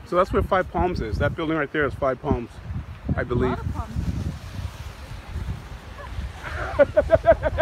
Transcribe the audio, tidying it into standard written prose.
So that's where Five Palms is. That building right there is Five Palms, I believe. A lot of palms.